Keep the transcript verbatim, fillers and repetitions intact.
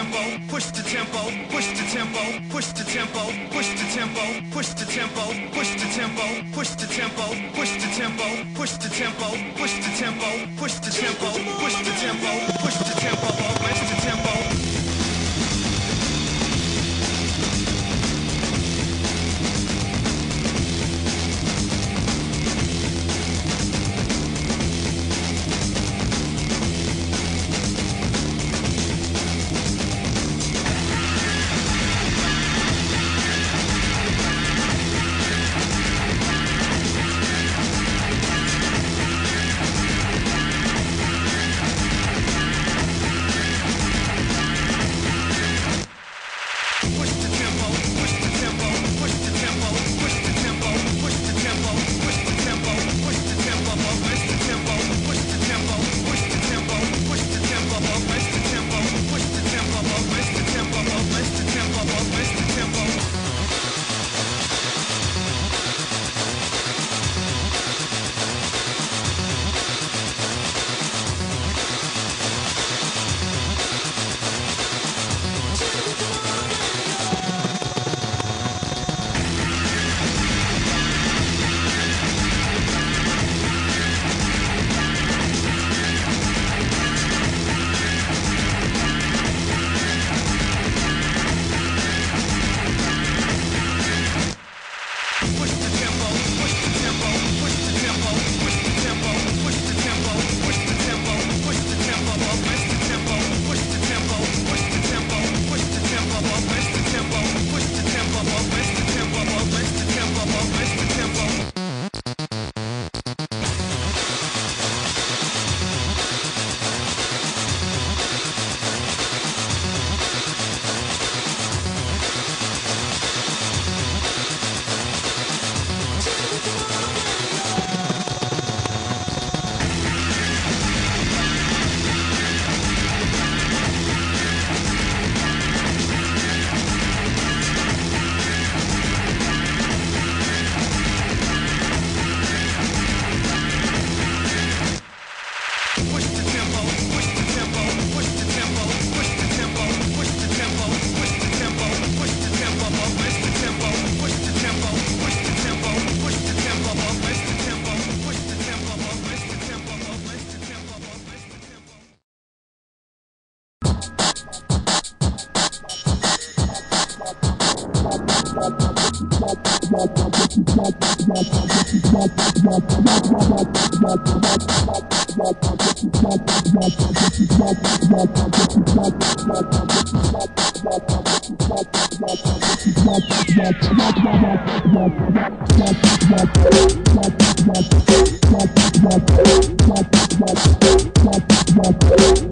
tempo, push the tempo, push the tempo, push the tempo, push the tempo, push the tempo, push the tempo, push the tempo, push the tempo, push the tempo, push the tempo, push the tempo, push the tempo, push the tempo, push the tempo. What?